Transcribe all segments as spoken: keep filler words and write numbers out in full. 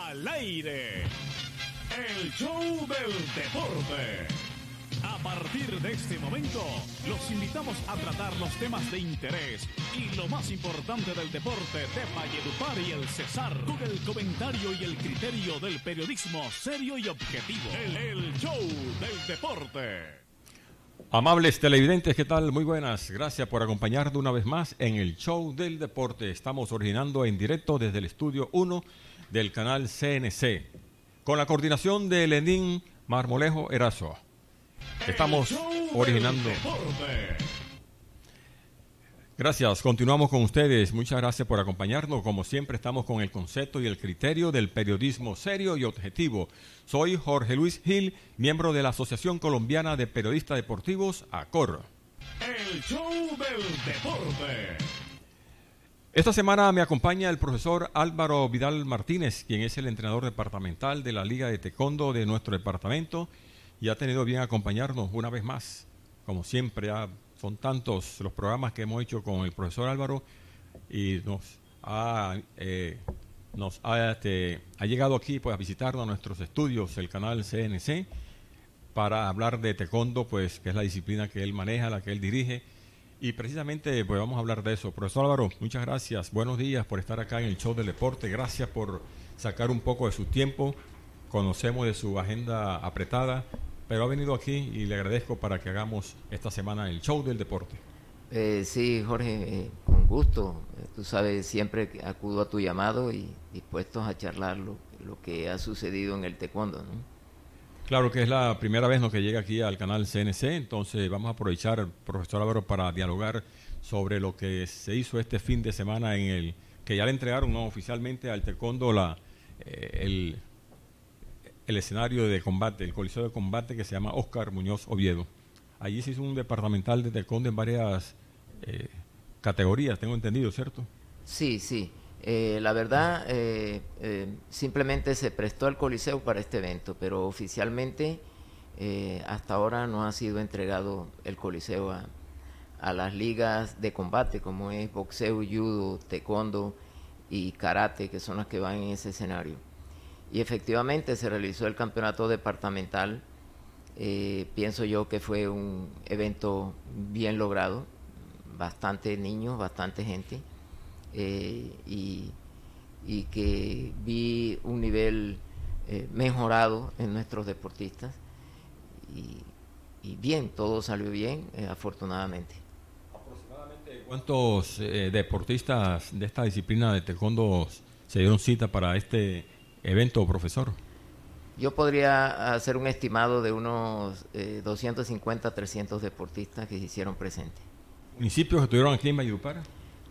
Al aire, el show del deporte. A partir de este momento, los invitamos a tratar los temas de interés y lo más importante del deporte de Valledupar y el Cesar, con el comentario y el criterio del periodismo serio y objetivo. El, el show del deporte. Amables televidentes, ¿qué tal? Muy buenas. Gracias por acompañarnos una vez más en el show del deporte. Estamos originando en directo desde el estudio uno del canal C N C, con la coordinación de Lenín Marmolejo Erazo. Estamos originando. Gracias, continuamos con ustedes. Muchas gracias por acompañarnos. Como siempre, estamos con el concepto y el criterio del periodismo serio y objetivo. Soy Jorge Luis Gil, miembro de la Asociación Colombiana de Periodistas Deportivos, A C O R. El show del deporte. Esta semana me acompaña el profesor Álvaro Vidal Martínez, quien es el entrenador departamental de la Liga de Taekwondo de nuestro departamento, y ha tenido bien acompañarnos una vez más. Como siempre, ya son tantos los programas que hemos hecho con el profesor Álvaro y nos ha, eh, nos ha, este, ha llegado aquí pues, a visitarnos a nuestros estudios, el canal C N C, para hablar de Taekwondo, pues, que es la disciplina que él maneja, la que él dirige. Y precisamente pues vamos a hablar de eso. Profesor Álvaro, muchas gracias. Buenos días por estar acá en el show del deporte. Gracias por sacar un poco de su tiempo. Conocemos de su agenda apretada, pero ha venido aquí y le agradezco para que hagamos esta semana el show del deporte. Eh, sí, Jorge, eh, con gusto. Eh, tú sabes, siempre que acudo a tu llamado y dispuestos a charlar lo, lo que ha sucedido en el taekwondo, ¿no? Claro que es la primera vez ¿no? que llega aquí al canal C N C, entonces vamos a aprovechar, profesor Álvaro, para dialogar sobre lo que se hizo este fin de semana en el que ya le entregaron ¿no? oficialmente al taekwondo la, eh, el, el escenario de combate, el coliseo de combate que se llama Óscar Muñoz Oviedo. Allí se hizo un departamental de taekwondo en varias eh, categorías, tengo entendido, ¿cierto? Sí, sí. Eh, la verdad, eh, eh, simplemente se prestó el coliseo para este evento, pero oficialmente eh, hasta ahora no ha sido entregado el coliseo a, a las ligas de combate, como es boxeo, judo, taekwondo y karate, que son las que van en ese escenario. Y efectivamente se realizó el campeonato departamental. Eh, pienso yo que fue un evento bien logrado, bastante niños, bastante gente. Eh, y, y que vi un nivel eh, mejorado en nuestros deportistas y, y bien, todo salió bien, eh, afortunadamente. ¿Aproximadamente cuántos eh, deportistas de esta disciplina de taekwondo se dieron cita para este evento, profesor? Yo podría hacer un estimado de unos eh, doscientos cincuenta, trescientos deportistas que se hicieron presentes. ¿Municipios que estuvieron aquí en Valledupar?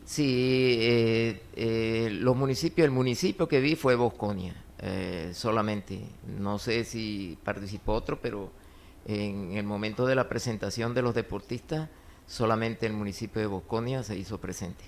Sí, eh, eh, los municipios, el municipio que vi fue Bosconia, eh, solamente. No sé si participó otro, pero en el momento de la presentación de los deportistas, solamente el municipio de Bosconia se hizo presente.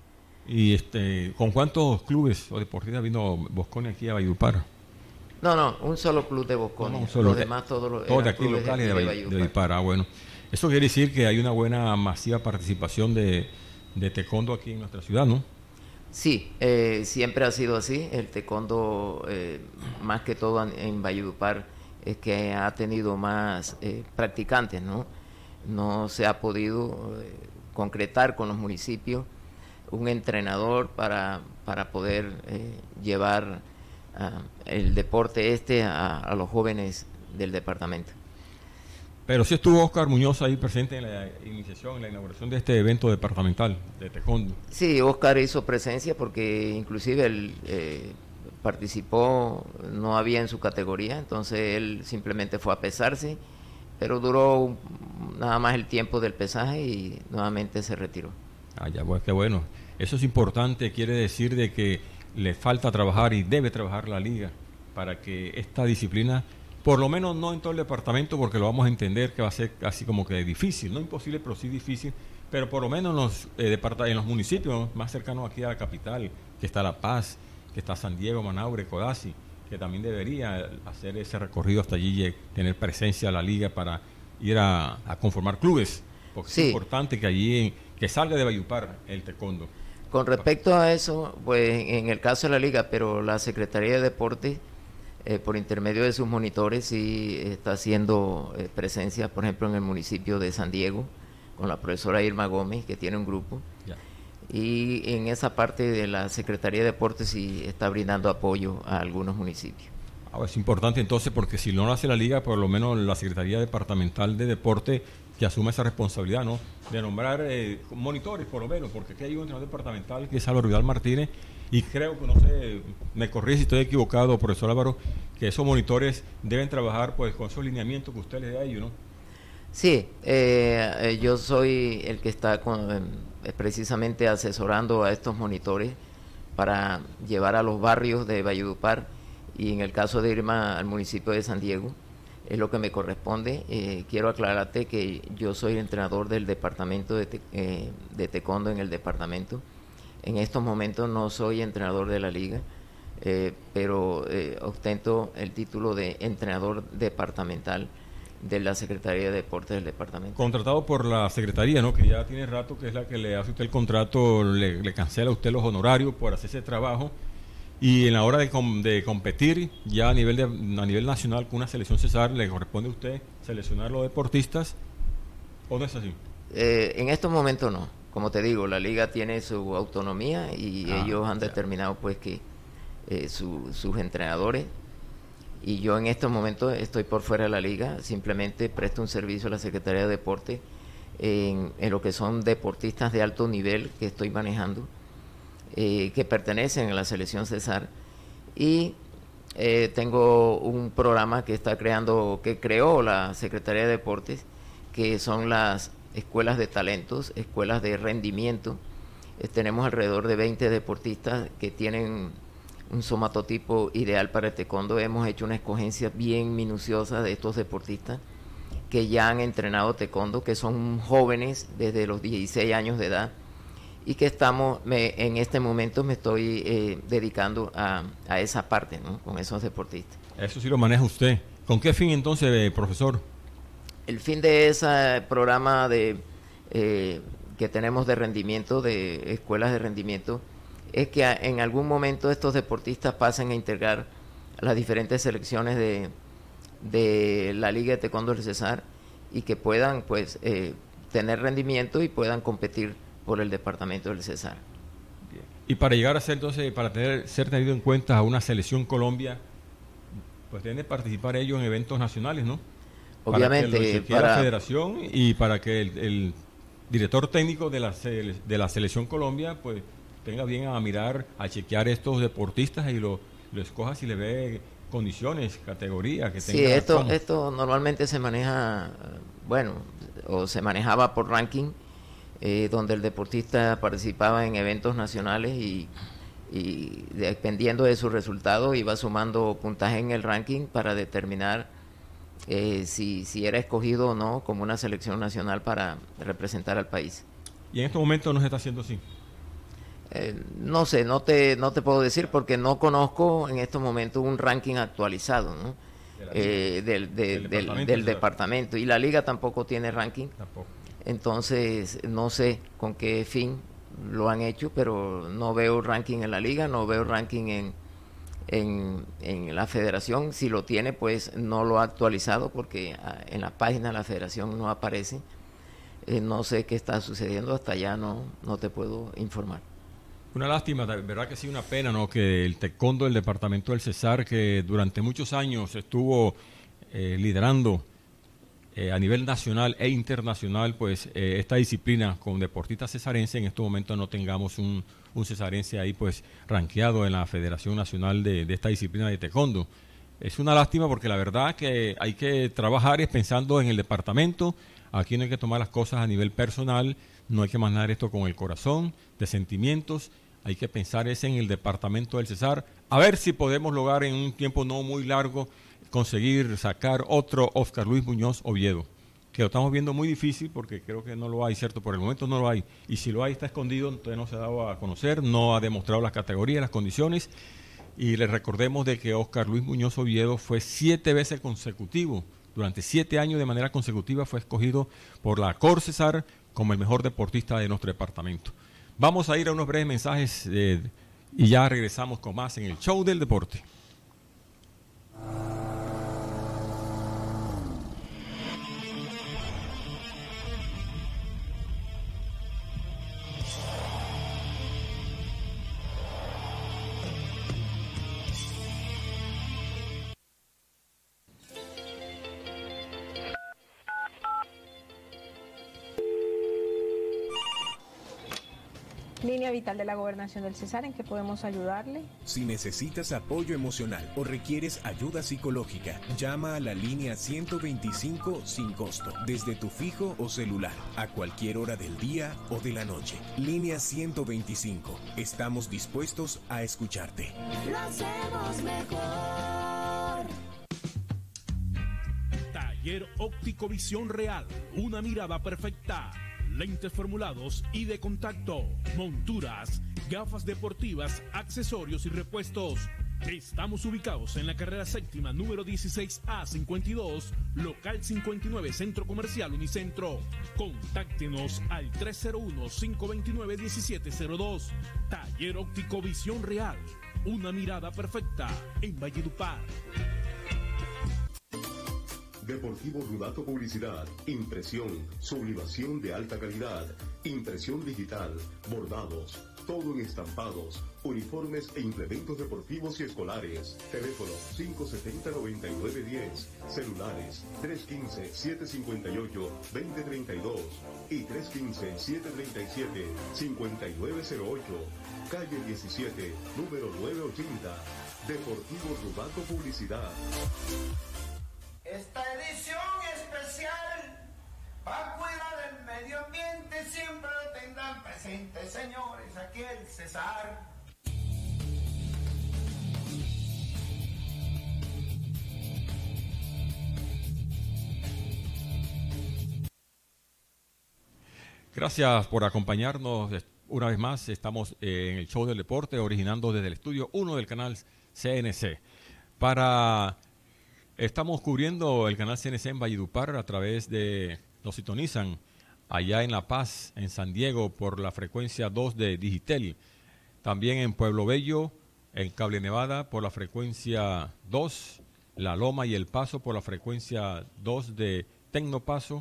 ¿Y este, con cuántos clubes o deportistas vino Bosconia aquí a Valledupar? No, no, un solo club de Bosconia. No, no, los demás todos los todos de aquí locales de, de Valledupar. De Valledupar. Ah, bueno. Eso quiere decir que hay una buena, masiva participación de de taekwondo aquí en nuestra ciudad, ¿no? Sí, eh, siempre ha sido así. El taekwondo, eh, más que todo en, en Valledupar, es que ha tenido más eh, practicantes, ¿no? No se ha podido eh, concretar con los municipios un entrenador para, para poder eh, llevar uh, el deporte este a, a los jóvenes del departamento. Pero sí estuvo Óscar Muñoz ahí presente en la iniciación, en la inauguración de este evento departamental de taekwondo. Sí, Óscar hizo presencia porque inclusive él eh, participó, no había en su categoría, entonces él simplemente fue a pesarse, pero duró nada más el tiempo del pesaje y nuevamente se retiró. Ah, ya, pues qué bueno. Eso es importante, quiere decir de que le falta trabajar y debe trabajar la liga para que esta disciplina, por lo menos no en todo el departamento, porque lo vamos a entender que va a ser casi como que difícil, no imposible, pero sí difícil, pero por lo menos en los, eh, en los municipios más cercanos aquí a la capital, que está La Paz, que está San Diego, Manaure, Codazzi, que también debería hacer ese recorrido hasta allí y tener presencia a la liga para ir a, a conformar clubes, porque sí. Es importante que allí, que salga de Valledupar el taekwondo. Con respecto a eso, pues en el caso de la liga, pero la Secretaría de Deportes, eh, por intermedio de sus monitores, sí está haciendo eh, presencia, por ejemplo, en el municipio de San Diego, con la profesora Irma Gómez, que tiene un grupo. Ya. Y en esa parte de la Secretaría de Deportes sí está brindando apoyo a algunos municipios. Ah, es importante entonces, porque si no lo hace la liga, por lo menos la Secretaría Departamental de Deporte que asume esa responsabilidad, ¿no? De nombrar eh, monitores, por lo menos, porque aquí hay un entrenador departamental que es Álvaro Vidal Martínez, y creo que, no sé, me corrí si estoy equivocado, profesor Álvaro, que esos monitores deben trabajar pues con esos lineamientos que usted les da a ellos, ¿no? Sí, eh, yo soy el que está con, eh, precisamente asesorando a estos monitores para llevar a los barrios de Valledupar, y en el caso de Irma al municipio de San Diego, es lo que me corresponde. Eh, quiero aclararte que yo soy entrenador del departamento de, te, eh, de taekwondo en el departamento. En estos momentos no soy entrenador de la liga, eh, pero eh, ostento el título de entrenador departamental de la Secretaría de Deportes del departamento. Contratado por la Secretaría, ¿no? Que ya tiene rato que es la que le hace usted el contrato, le, le cancela a usted los honorarios por hacer ese trabajo. Y en la hora de, com de competir, ya a nivel, de, a nivel nacional con una selección Cesar, ¿le corresponde a usted seleccionar los deportistas o no es así? Eh, en estos momentos no. Como te digo, la liga tiene su autonomía y ah, ellos han ya. determinado pues que eh, su, sus entrenadores, y yo en estos momentos estoy por fuera de la liga, simplemente presto un servicio a la Secretaría de Deporte en, en lo que son deportistas de alto nivel que estoy manejando, Eh, que pertenecen a la selección Cesar, y eh, tengo un programa que está creando, que creó la Secretaría de Deportes, que son las escuelas de talentos, escuelas de rendimiento. Eh, tenemos alrededor de veinte deportistas que tienen un somatotipo ideal para el taekwondo. Hemos hecho una escogencia bien minuciosa de estos deportistas que ya han entrenado taekwondo, que son jóvenes desde los dieciséis años de edad, y que estamos, me, en este momento me estoy eh, dedicando a, a esa parte, ¿no? Con esos deportistas. Eso sí lo maneja usted. ¿Con qué fin entonces, eh, profesor? El fin de ese programa de eh, que tenemos de rendimiento, de escuelas de rendimiento, es que a, en algún momento estos deportistas pasen a integrar las diferentes selecciones de, de la Liga de Taekwondo del Cesar, y que puedan pues eh, tener rendimiento y puedan competir por el departamento del Cesar. Bien. Y para llegar a ser entonces, para tener, ser tenido en cuenta a una selección Colombia, pues deben de participar ellos en eventos nacionales, ¿no? Obviamente. Para que lo para la federación y para que el, el director técnico de la, de la selección Colombia, pues tenga bien a mirar, a chequear estos deportistas y lo, lo escoja si le ve condiciones, categorías que tenga. Sí, esto, esto normalmente se maneja, bueno, o se manejaba por ranking, Eh, donde el deportista participaba en eventos nacionales y, y dependiendo de su resultado iba sumando puntaje en el ranking para determinar eh, si, si era escogido o no como una selección nacional para representar al país. ¿Y en estos momentos no se está haciendo así? Eh, no sé, no te, no te puedo decir porque no conozco en estos momentos un ranking actualizado, ¿no? De la, eh, del, de, del, del, departamento, del departamento, y la liga tampoco tiene ranking. Tampoco. Entonces, no sé con qué fin lo han hecho, pero no veo ranking en la liga, no veo ranking en, en, en la federación. Si lo tiene, pues no lo ha actualizado porque en la página de la federación no aparece. Eh, no sé qué está sucediendo, hasta allá no, no te puedo informar. Una lástima, verdad que sí, una pena, ¿no? Que el taekwondo del departamento del Cesar, que durante muchos años estuvo eh, liderando Eh, a nivel nacional e internacional, pues eh, esta disciplina con deportistas cesarenses, en estos momentos no tengamos un, un cesarense ahí pues rankeado en la Federación Nacional de, de esta disciplina de taekwondo. Es una lástima porque la verdad que hay que trabajar es pensando en el departamento. Aquí no hay que tomar las cosas a nivel personal, no hay que manejar esto con el corazón, de sentimientos, hay que pensar es en el departamento del Cesar, a ver si podemos lograr en un tiempo no muy largo conseguir sacar otro Oscar Luis Muñoz Oviedo, que lo estamos viendo muy difícil porque creo que no lo hay, ¿cierto? Por el momento no lo hay, y si lo hay está escondido, todavía no se ha dado a conocer, no ha demostrado las categorías, las condiciones, y les recordemos de que Oscar Luis Muñoz Oviedo fue siete veces consecutivo, durante siete años de manera consecutiva fue escogido por la Cor Cesar como el mejor deportista de nuestro departamento. Vamos a ir a unos breves mensajes eh, y ya regresamos con más en el Show del Deporte. Línea Vital de la Gobernación del Cesar, ¿en qué podemos ayudarle? Si necesitas apoyo emocional o requieres ayuda psicológica, llama a la línea ciento veinticinco sin costo, desde tu fijo o celular, a cualquier hora del día o de la noche. Línea ciento veinticinco. Estamos dispuestos a escucharte. Lo hacemos mejor. Taller Óptico Visión Real, una mirada perfecta. Lentes formulados y de contacto, monturas, gafas deportivas, accesorios y repuestos. Estamos ubicados en la carrera séptima, número dieciséis A cincuenta y dos, local cincuenta y nueve, Centro Comercial Unicentro. Contáctenos al tres cero uno, cinco dos nueve, uno siete cero dos. Taller Óptico Visión Real, una mirada perfecta en Valledupar. Deportivo Rudato Publicidad, impresión, sublimación de alta calidad, impresión digital, bordados, todo en estampados, uniformes e implementos deportivos y escolares. Teléfono cinco siete cero, nueve nueve uno cero, celulares tres uno cinco, siete cinco ocho, dos cero tres dos y tres uno cinco, siete tres siete, cinco nueve cero ocho, calle diecisiete, número novecientos ochenta. Deportivo Rudato Publicidad. Esta edición especial, para cuidar del medio ambiente, siempre lo tendrán presente, señores, aquí el Cesar. Gracias por acompañarnos una vez más. Estamos en el Show del Deporte, originando desde el estudio uno del canal C N C. Para... Estamos cubriendo el canal C N C en Valledupar a través de, nos sintonizan allá en La Paz, en San Diego, por la frecuencia dos de Digitel. También en Pueblo Bello, en Cable Nevada, por la frecuencia dos. La Loma y El Paso, por la frecuencia dos de Tecnopaso.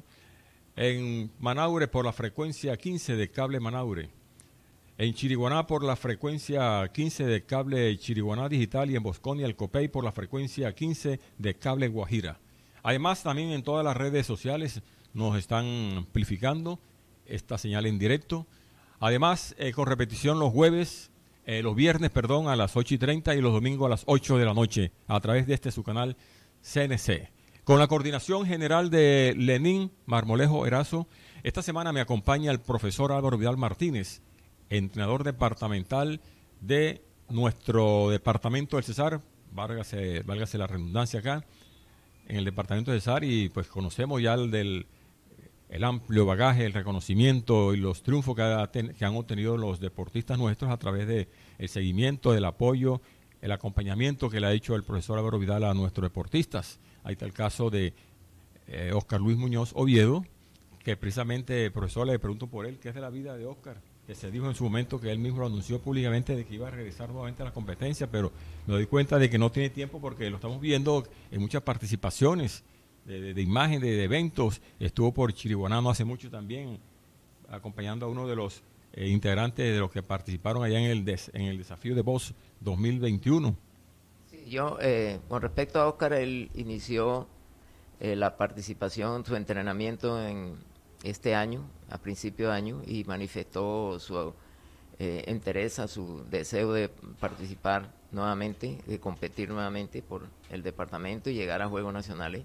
En Manaure, por la frecuencia quince de Cable Manaure. En Chiriguaná por la frecuencia quince de Cable Chiriguaná Digital y en Bosconia el Copey por la frecuencia quince de Cable Guajira. Además, también en todas las redes sociales nos están amplificando esta señal en directo. Además, eh, con repetición los jueves, eh, los viernes, perdón, a las ocho y treinta y los domingos a las ocho de la noche a través de este su canal C N C. Con la coordinación general de Lenín Marmolejo Erazo, esta semana me acompaña el profesor Álvaro Vidal Martínez, entrenador departamental de nuestro departamento del Cesar, válgase, válgase la redundancia acá, en el departamento del Cesar, y pues conocemos ya el del el amplio bagaje, el reconocimiento y los triunfos que, ha ten, que han obtenido los deportistas nuestros a través de el seguimiento, del apoyo, el acompañamiento que le ha hecho el profesor Álvaro Vidal a nuestros deportistas. Ahí está el caso de eh, Óscar Luis Muñoz Oviedo, que precisamente, profesor, le pregunto por él, ¿qué es de la vida de Óscar? Que se dijo en su momento que él mismo lo anunció públicamente de que iba a regresar nuevamente a la competencia, pero me doy cuenta de que no tiene tiempo porque lo estamos viendo en muchas participaciones de, de, de imagen, de, de eventos. Estuvo por Chiriguaná no hace mucho también, acompañando a uno de los eh, integrantes de los que participaron allá en el, des, en el desafío de Voz dos mil veintiuno. Sí, yo, eh, con respecto a Óscar, él inició eh, la participación, su entrenamiento en este año, a principio de año, y manifestó su eh, interés, su deseo de participar nuevamente, de competir nuevamente por el departamento y llegar a Juegos Nacionales.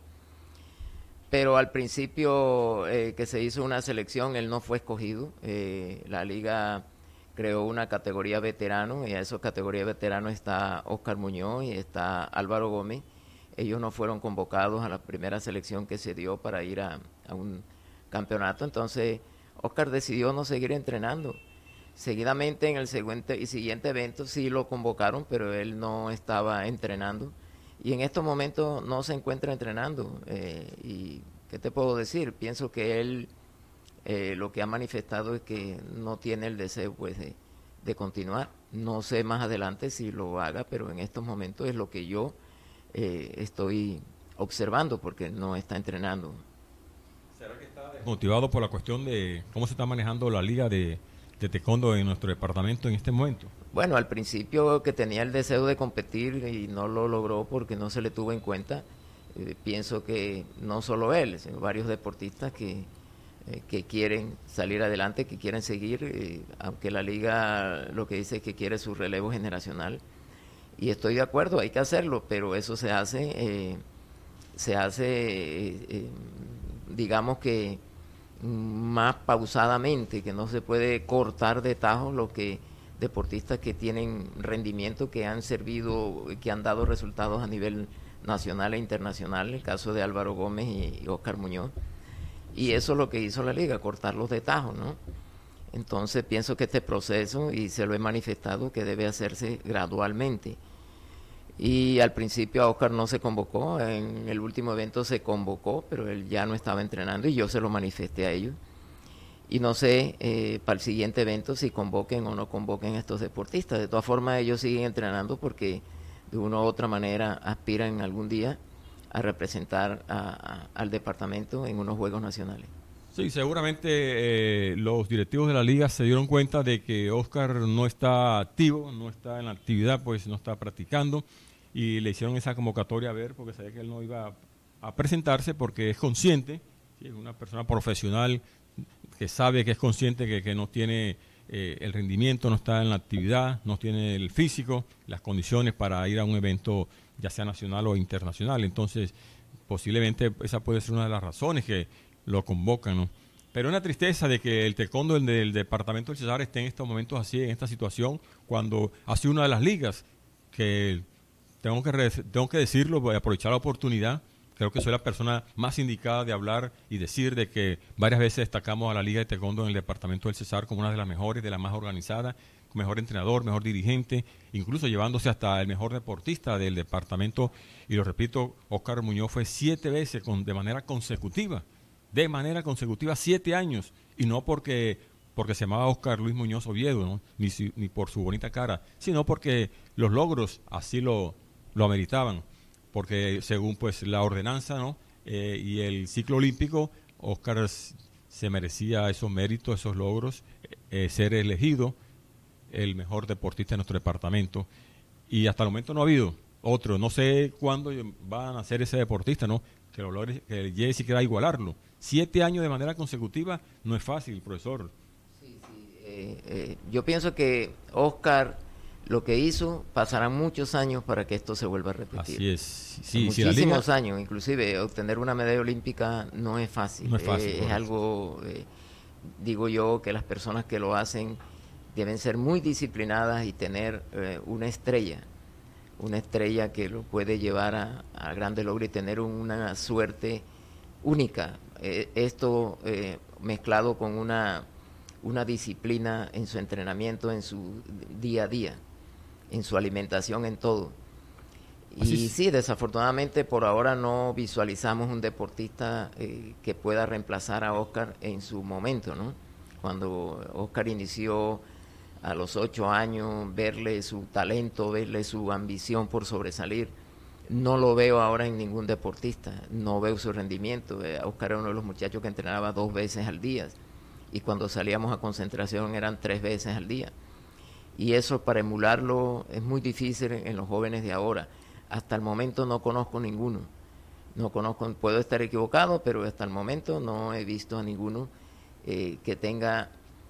Pero al principio eh, que se hizo una selección, él no fue escogido. Eh, la liga creó una categoría veterano, y a esa categoría veterano está Óscar Muñoz y está Álvaro Gómez. Ellos no fueron convocados a la primera selección que se dio para ir a, a un campeonato, entonces Óscar decidió no seguir entrenando. Seguidamente en el siguiente y siguiente evento sí lo convocaron, pero él no estaba entrenando y en estos momentos no se encuentra entrenando. Eh, y ¿qué te puedo decir? Pienso que él eh, lo que ha manifestado es que no tiene el deseo pues de, de continuar. No sé más adelante si lo haga, pero en estos momentos es lo que yo eh, estoy observando, porque no está entrenando. ¿Será que está motivado por la cuestión de cómo se está manejando la liga de, de taekwondo en nuestro departamento en este momento? Bueno, al principio que tenía el deseo de competir y no lo logró porque no se le tuvo en cuenta. Eh, pienso que no solo él, sino varios deportistas que, eh, que quieren salir adelante, que quieren seguir, eh, aunque la liga lo que dice es que quiere su relevo generacional. Y estoy de acuerdo, hay que hacerlo, pero eso se hace, eh, se hace, eh, eh, digamos que más pausadamente, que no se puede cortar de tajo lo que deportistas que tienen rendimiento, que han servido, que han dado resultados a nivel nacional e internacional, el caso de Álvaro Gómez y, y Óscar Muñoz. Y eso es lo que hizo la liga, cortarlos de tajo, ¿no? Entonces pienso que este proceso, y se lo he manifestado, que debe hacerse gradualmente. Y al principio a Óscar no se convocó, en el último evento se convocó, pero él ya no estaba entrenando y yo se lo manifesté a ellos. Y no sé eh, para el siguiente evento si convoquen o no convoquen a estos deportistas. De todas formas, ellos siguen entrenando porque de una u otra manera aspiran algún día a representar a, a, al departamento en unos Juegos Nacionales. Sí, seguramente eh, los directivos de la liga se dieron cuenta de que Óscar no está activo, no está en la actividad, pues no está practicando, y le hicieron esa convocatoria a ver, porque sabía que él no iba a presentarse, porque es consciente, ¿sí? Es una persona profesional que sabe, que es consciente que, que no tiene eh, el rendimiento, no está en la actividad, no tiene el físico, las condiciones para ir a un evento ya sea nacional o internacional. Entonces, posiblemente esa puede ser una de las razones que lo convocan, ¿no? Pero una tristeza de que el taekwondo del, del departamento del Cesar esté en estos momentos así, en esta situación, cuando ha sido una de las ligas que, tengo que, tengo que decirlo, voy a aprovechar la oportunidad. Creo que soy la persona más indicada de hablar y decir de que varias veces destacamos a la Liga de Taekwondo en el departamento del Cesar como una de las mejores, de las más organizadas, mejor entrenador, mejor dirigente, incluso llevándose hasta el mejor deportista del departamento. Y lo repito, Óscar Muñoz fue siete veces con, de manera consecutiva, de manera consecutiva, siete años, y no porque, porque se llamaba Óscar Luis Muñoz Oviedo, ¿no? ni, si, ni por su bonita cara, sino porque los logros así lo, lo ameritaban. Porque según pues la ordenanza, ¿no? eh, y el ciclo olímpico, Óscar se merecía esos méritos, esos logros, eh, ser elegido el mejor deportista de nuestro departamento. Y hasta el momento no ha habido otro. No sé cuándo van a ser ese deportista, ¿no? Que lo logre, que llegue siquiera a igualarlo. Siete años de manera consecutiva no es fácil, profesor. Sí, sí. Eh, eh, yo pienso que Óscar, lo que hizo, pasarán muchos años para que esto se vuelva a repetir. Así es. Sí, Muchísimos si la liga... años, inclusive obtener una medalla olímpica no es fácil. No es fácil. Eh, es algo, eh, digo yo, que las personas que lo hacen deben ser muy disciplinadas y tener eh, una estrella, una estrella que lo puede llevar a, a grandes logros y tener una suerte única. Eh, esto eh, mezclado con una, una disciplina en su entrenamiento, en su día a día, en su alimentación, en todo. Así Y es. sí, desafortunadamente por ahora no visualizamos un deportista eh, que pueda reemplazar a Óscar en su momento, ¿no? Cuando Óscar inició a los ocho años, verle su talento, verle su ambición por sobresalir, no lo veo ahora en ningún deportista, no veo su rendimiento. Eh, Óscar era uno de los muchachos que entrenaba dos veces al día y cuando salíamos a concentración eran tres veces al día. Y eso para emularlo es muy difícil en, en los jóvenes de ahora. Hasta el momento no conozco ninguno. No conozco, puedo estar equivocado, pero hasta el momento no he visto a ninguno eh, que tenga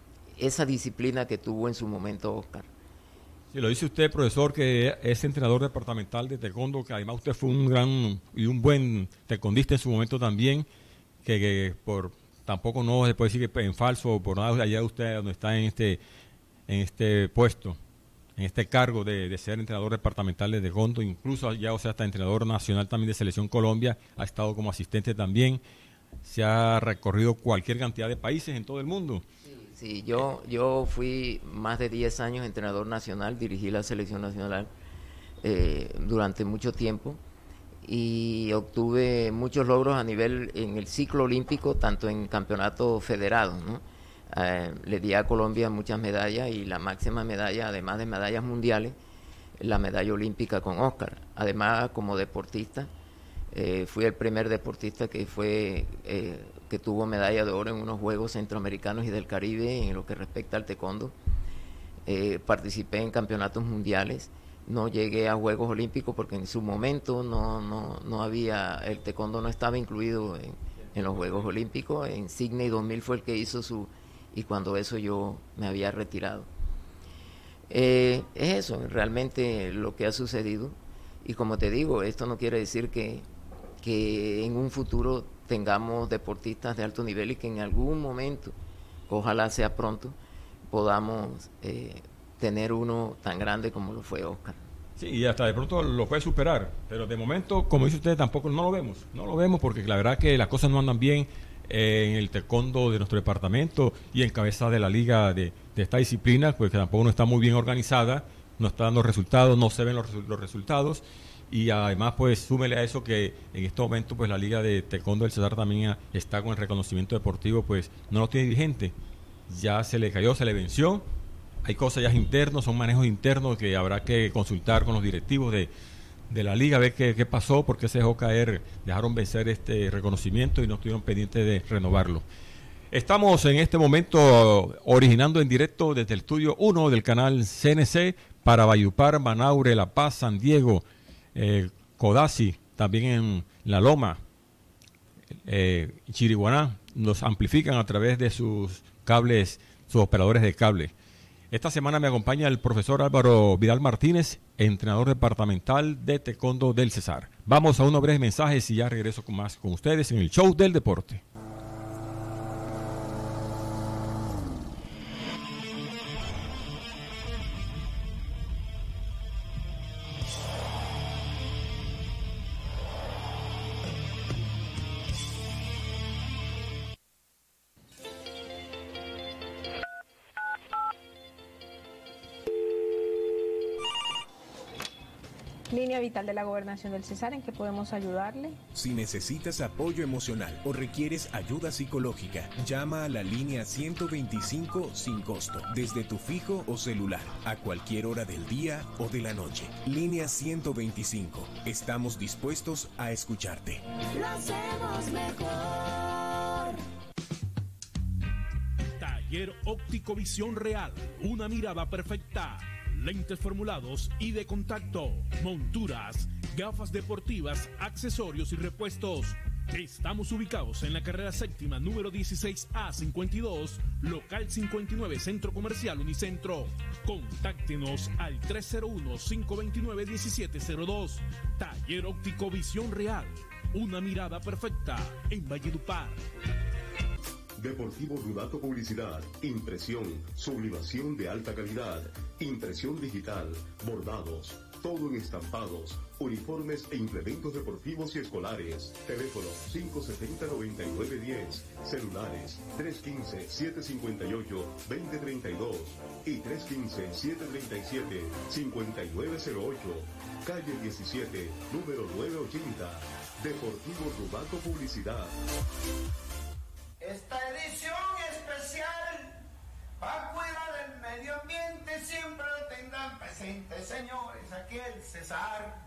esa disciplina que tuvo en su momento Óscar. Sí, lo dice usted, profesor, que es entrenador departamental de taekwondo, que además usted fue un gran y un buen taekwondista en su momento también, que, que por tampoco no se puede decir que en falso, por nada allá usted donde está en este en este puesto, en este cargo de, de ser entrenador departamental de taekwondo, incluso ya, o sea, hasta entrenador nacional también de Selección Colombia, ha estado como asistente también, se ha recorrido cualquier cantidad de países en todo el mundo. Sí, yo, yo fui más de diez años entrenador nacional, dirigí la Selección Nacional eh, durante mucho tiempo y obtuve muchos logros a nivel en el ciclo olímpico, tanto en campeonatos federados, ¿no? Eh, le di a Colombia muchas medallas y la máxima medalla, además de medallas mundiales, la medalla olímpica con Oscar. Además, como deportista, eh, fui el primer deportista que fue eh, que tuvo medalla de oro en unos Juegos Centroamericanos y del Caribe en lo que respecta al taekwondo. Eh, participé en campeonatos mundiales. No llegué a Juegos Olímpicos porque en su momento no, no, no había, el taekwondo no estaba incluido en, en los Juegos Olímpicos. En Sydney dos mil fue el que hizo su, y cuando eso yo me había retirado. Eh, es eso, realmente lo que ha sucedido. Y como te digo, esto no quiere decir que, que en un futuro tengamos deportistas de alto nivel y que en algún momento, ojalá sea pronto, podamos eh, tener uno tan grande como lo fue Oscar. Sí, y hasta de pronto lo puede superar, pero de momento, como dice usted, tampoco no lo vemos, no lo vemos porque la verdad que las cosas no andan bien eh, en el taekwondo de nuestro departamento y en cabeza de la liga de, de esta disciplina, pues que tampoco no está muy bien organizada, no está dando resultados, no se ven los, los resultados, y además pues súmele a eso que en este momento pues la liga de taekwondo del Cesar también está con el reconocimiento deportivo, pues no lo tiene vigente, ya se le cayó, se le venció. Hay cosas ya internos, son manejos internos que habrá que consultar con los directivos de, de la liga, a ver qué, qué pasó, por qué se dejó caer, dejaron vencer este reconocimiento y no estuvieron pendientes de renovarlo. Estamos en este momento originando en directo desde el estudio uno del canal C N C para Valledupar, Manaure, La Paz, San Diego, eh, Codazzi, también en La Loma, eh, Chiriguaná. Nos amplifican a través de sus cables, sus operadores de cable. Esta semana me acompaña el profesor Álvaro Vidal Martínez, entrenador departamental de taekwondo del Cesar. Vamos a unos breves mensajes y ya regreso con más con ustedes en el show del deporte. Línea Vital de la Gobernación del Cesar, ¿en qué podemos ayudarle? Si necesitas apoyo emocional o requieres ayuda psicológica, llama a la línea ciento veinticinco sin costo, desde tu fijo o celular, a cualquier hora del día o de la noche. Línea ciento veinticinco. Estamos dispuestos a escucharte. Lo hacemos mejor. Taller Óptico Visión Real, una mirada perfecta. Lentes formulados y de contacto, monturas, gafas deportivas, accesorios y repuestos. Estamos ubicados en la carrera séptima, número dieciséis A cincuenta y dos, local cincuenta y nueve, Centro Comercial Unicentro. Contáctenos al tres cero uno, cinco dos nueve, uno siete cero dos. Taller Óptico Visión Real, una mirada perfecta en Valledupar. Deportivo Rudato Publicidad, impresión, sublimación de alta calidad, impresión digital, bordados, todo en estampados, uniformes e implementos deportivos y escolares. Teléfono cinco siete cero, nueve nueve uno cero, celulares tres uno cinco, siete cinco ocho, dos cero tres dos y tres uno cinco, siete tres siete, cinco nueve cero ocho. Calle diecisiete, número novecientos ochenta. Deportivo Rudato Publicidad. Esta edición especial para cuidar del medio ambiente siempre lo tendrán presente, señores, aquí el Cesar.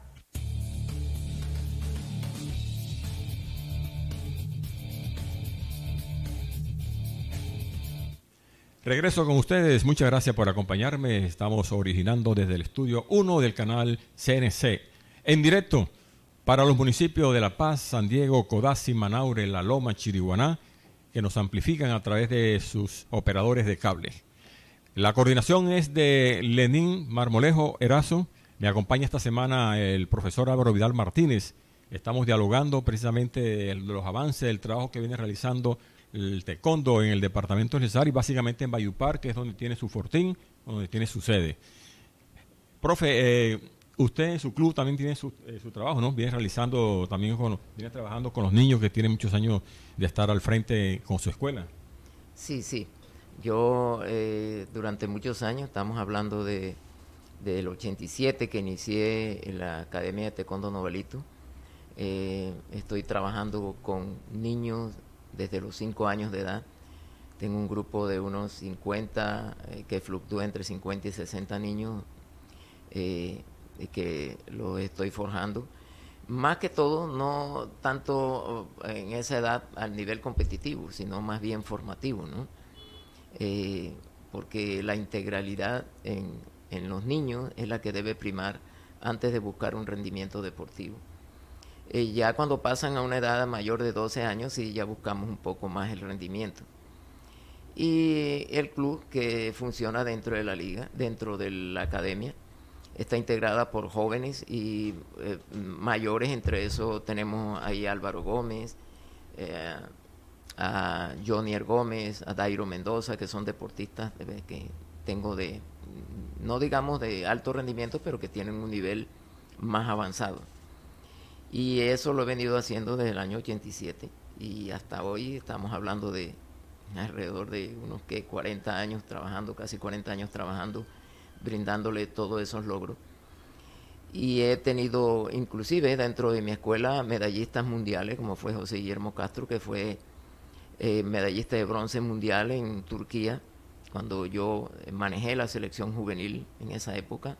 Regreso con ustedes, muchas gracias por acompañarme. Estamos originando desde el estudio uno del canal C N C en directo para los municipios de La Paz, San Diego, Codazzi, Manaure, La Loma, Chiriguaná, que nos amplifican a través de sus operadores de cable. La coordinación es de Lenín Marmolejo Erazo. Me acompaña esta semana el profesor Álvaro Vidal Martínez. Estamos dialogando precisamente de los avances del trabajo que viene realizando el taekwondo en el departamento de Cesar y básicamente en Valledupar, que es donde tiene su fortín, donde tiene su sede. Profe, eh, usted en su club también tiene su, eh, su trabajo, ¿no? Viene realizando también, con, viene trabajando con los niños que tienen muchos años de estar al frente con su escuela. Sí, sí. Yo eh, durante muchos años, estamos hablando de del ochenta y siete que inicié en la Academia de Taekwondo Novelito, Eh, estoy trabajando con niños desde los cinco años de edad. Tengo un grupo de unos cincuenta, eh, que fluctúa entre cincuenta y sesenta niños, eh, que los estoy forjando. Más que todo, no tanto en esa edad al nivel competitivo, sino más bien formativo, ¿no? Eh, porque la integralidad en, en los niños es la que debe primar antes de buscar un rendimiento deportivo. Eh, ya cuando pasan a una edad mayor de doce años, sí ya buscamos un poco más el rendimiento. Y el club, que funciona dentro de la liga, dentro de la academia, está integrada por jóvenes y eh, mayores. Entre eso tenemos ahí a Álvaro Gómez, eh, a Jonier Gómez, a Dairo Mendoza, que son deportistas eh, que tengo de, no digamos de alto rendimiento, pero que tienen un nivel más avanzado. Y eso lo he venido haciendo desde el año ochenta y siete y hasta hoy estamos hablando de alrededor de unos que cuarenta años trabajando, casi cuarenta años trabajando, brindándole todos esos logros. Y he tenido inclusive dentro de mi escuela medallistas mundiales, como fue José Guillermo Castro, que fue eh, medallista de bronce mundial en Turquía, cuando yo manejé la selección juvenil en esa época.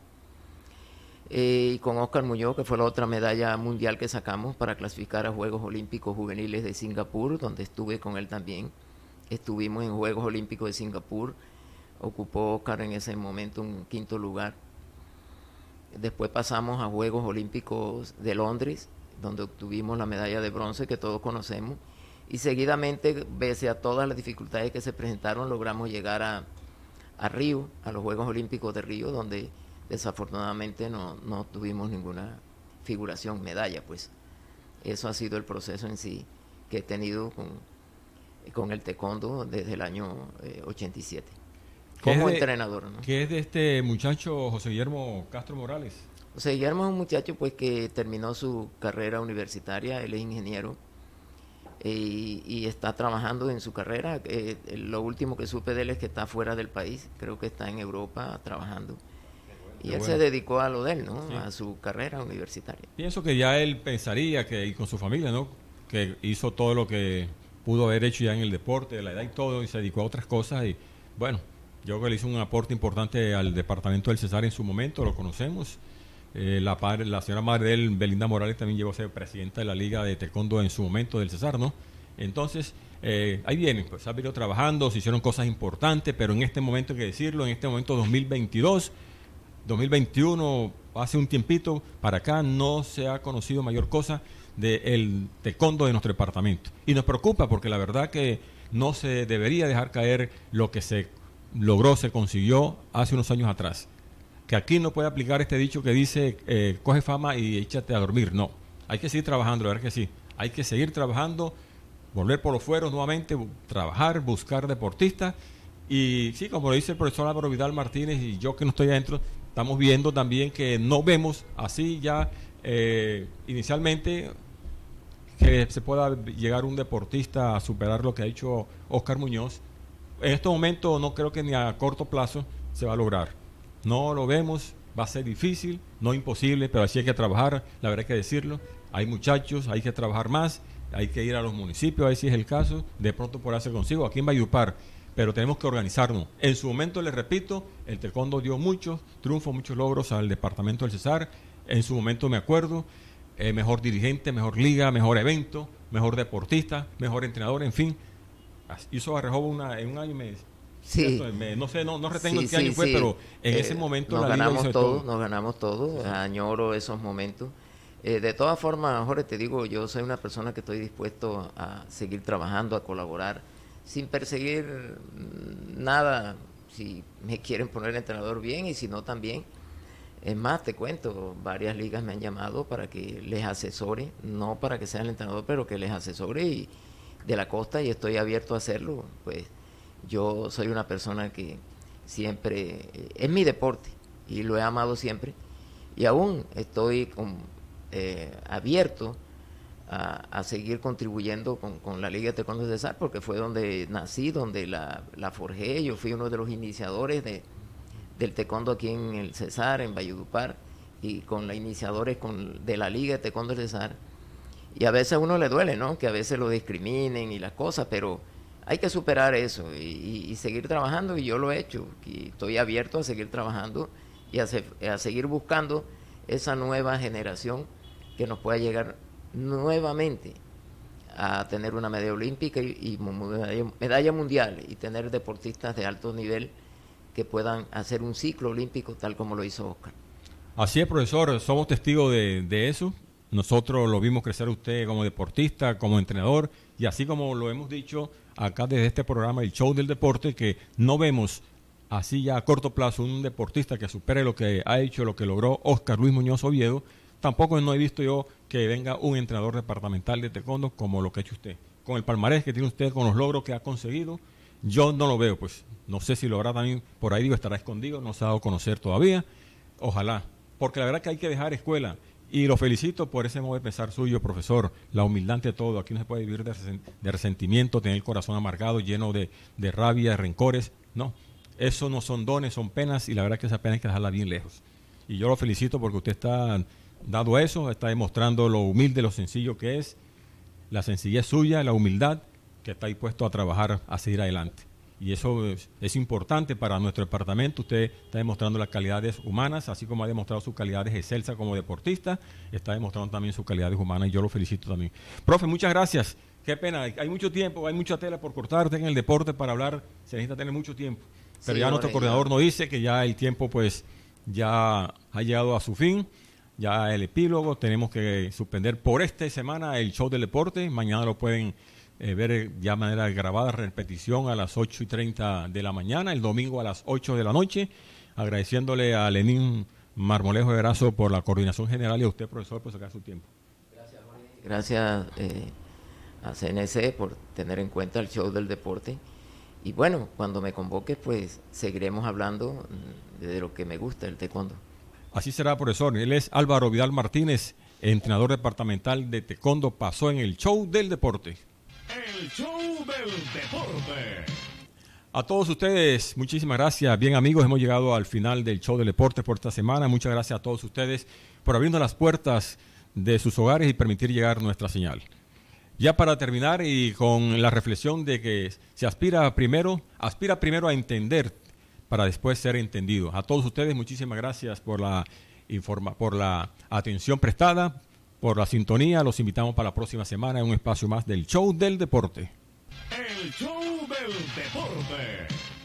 Eh, y con Oscar Muñoz, que fue la otra medalla mundial que sacamos para clasificar a Juegos Olímpicos Juveniles de Singapur, donde estuve con él también. Estuvimos en Juegos Olímpicos de Singapur, ocupó Oscar en ese momento un quinto lugar. Después pasamos a Juegos Olímpicos de Londres, donde obtuvimos la medalla de bronce que todos conocemos, y seguidamente, pese a todas las dificultades que se presentaron, logramos llegar a, a Río, a los Juegos Olímpicos de Río, donde desafortunadamente no, no tuvimos ninguna figuración, medalla, pues. Eso ha sido el proceso en sí que he tenido con, con el taekwondo desde el año eh, ochenta y siete. Como de, entrenador, ¿no? ¿Qué es de este muchacho José Guillermo Castro Morales? José Guillermo es un muchacho pues que terminó su carrera universitaria, él es ingeniero eh, y, y está trabajando en su carrera. Eh, lo último que supe de él es que está fuera del país, creo que está en Europa trabajando. Y él bueno. se dedicó a lo de él, ¿no? Sí. A su carrera universitaria. Pienso que ya él pensaría que, y con su familia, ¿no? Que hizo todo lo que pudo haber hecho ya en el deporte, de la edad y todo, y se dedicó a otras cosas. Y bueno, yo creo que le hizo un aporte importante al departamento del Cesar en su momento, lo conocemos. Eh, la, padre, la señora madre de él, Belinda Morales, también llegó a ser presidenta de la Liga de Taekwondo en su momento del Cesar, ¿no? Entonces, eh, ahí vienen, pues ha venido trabajando, se hicieron cosas importantes, pero en este momento hay que decirlo, en este momento dos mil veintidós, dos mil veintiuno, hace un tiempito para acá, no se ha conocido mayor cosa del taekwondo de nuestro departamento. Y nos preocupa porque la verdad que no se debería dejar caer lo que se logró, se consiguió hace unos años atrás. Que aquí no puede aplicar este dicho que dice, eh, coge fama y échate a dormir. No, hay que seguir trabajando, la verdad que sí. Hay que seguir trabajando, volver por los fueros nuevamente, trabajar, buscar deportistas. Y sí, como lo dice el profesor Álvaro Vidal Martínez y yo que no estoy adentro, estamos viendo también que no vemos así ya eh, inicialmente que se pueda llegar un deportista a superar lo que ha hecho Oscar Muñoz. En este momento no creo que ni a corto plazo se va a lograr. No lo vemos, va a ser difícil, no imposible, pero así hay que trabajar, la verdad hay que decirlo. Hay muchachos, hay que trabajar más, hay que ir a los municipios, ahí sí es el caso, de pronto por hacer consigo, aquí en Valledupar. Pero tenemos que organizarnos. En su momento, les repito, el taekwondo dio muchos triunfos, muchos logros al departamento del Cesar. En su momento me acuerdo, eh, mejor dirigente, mejor liga, mejor evento, mejor deportista, mejor entrenador, en fin. Hizo Barrejobo una, en un año y me, sí. me, no sé, no, no retengo sí, en qué sí, año fue, sí. pero en eh, ese momento nos la liga ganamos hizo todo, todo. Nos ganamos todo, sí. Añoro esos momentos. Eh, de todas formas, Jorge, te digo, yo soy una persona que estoy dispuesto a seguir trabajando, a colaborar, sin perseguir nada. Si me quieren poner entrenador, bien, y si no, también. Es más, te cuento, varias ligas me han llamado para que les asesore, no para que sea el entrenador, pero que les asesore y, de la costa, y estoy abierto a hacerlo. Pues yo soy una persona que siempre, es mi deporte, y lo he amado siempre, y aún estoy con, eh, abierto A, a seguir contribuyendo con, con la Liga de Taekwondo de Cesar, porque fue donde nací, donde la, la forjé. Yo fui uno de los iniciadores de, del taekwondo aquí en el Cesar, en Valledupar, y con los iniciadores con, de la Liga de Taekwondo de Cesar, y a veces a uno le duele, ¿no? Que a veces lo discriminen y las cosas, pero hay que superar eso y, y, y seguir trabajando, y yo lo he hecho, y estoy abierto a seguir trabajando y a, se, a seguir buscando esa nueva generación que nos pueda llegar nuevamente a tener una medalla olímpica y, y medalla, medalla mundial, y tener deportistas de alto nivel que puedan hacer un ciclo olímpico tal como lo hizo Oscar. Así es, profesor, somos testigos de, de eso. Nosotros lo vimos crecer a usted como deportista, como entrenador, y así como lo hemos dicho acá desde este programa, el show del deporte, que no vemos así ya a corto plazo un deportista que supere lo que ha hecho, lo que logró Oscar Luis Muñoz Oviedo. Tampoco no he visto yo que venga un entrenador departamental de taekwondo como lo que ha hecho usted. Con el palmarés que tiene usted, con los logros que ha conseguido, yo no lo veo, pues no sé si lo habrá también, por ahí digo, estará escondido, no se ha dado a conocer todavía. Ojalá, porque la verdad que hay que dejar escuela. Y lo felicito por ese modo de pensar suyo, profesor, la humildad ante todo. Aquí no se puede vivir de, resen de resentimiento, tener el corazón amargado, lleno de, de rabia, de rencores. No, eso no son dones, son penas, y la verdad que esa pena hay que dejarla bien lejos. Y yo lo felicito porque usted está dado eso, está demostrando lo humilde, lo sencillo que es, la sencillez suya, la humildad, que está dispuesto a trabajar, a seguir adelante. Y eso es, es importante para nuestro departamento. Usted está demostrando las calidades humanas, así como ha demostrado sus calidades excelsas como deportista, está demostrando también sus calidades humanas, y yo lo felicito también. Profe, muchas gracias. Qué pena, hay mucho tiempo, hay mucha tela por cortarte en el deporte para hablar, se necesita tener mucho tiempo. Pero sí, ya nuestro coordinador nos dice que ya el tiempo pues ya ha llegado a su fin, ya el epílogo, tenemos que suspender por esta semana el show del deporte. Mañana lo pueden eh, ver ya de manera grabada, repetición a las ocho y treinta de la mañana, el domingo a las ocho de la noche. Agradeciéndole a Lenín Marmolejo de Graso por la coordinación general, y a usted, profesor, por sacar su tiempo. Gracias, Jorge. Gracias eh, a C N C por tener en cuenta el show del deporte. Y bueno, cuando me convoques, pues seguiremos hablando de lo que me gusta, el taekwondo. Así será, profesor. Él es Álvaro Vidal Martínez, entrenador departamental de taekwondo. Pasó en el show del deporte. El show del deporte. A todos ustedes, muchísimas gracias. Bien, amigos, hemos llegado al final del show del deporte por esta semana. Muchas gracias a todos ustedes por abrirnos las puertas de sus hogares y permitir llegar nuestra señal. Ya para terminar, y con la reflexión de que se aspira primero, aspira primero a entender para después ser entendido. A todos ustedes, muchísimas gracias por la informa, por la atención prestada, por la sintonía. Los invitamos para la próxima semana en un espacio más del show del deporte. El show del deporte.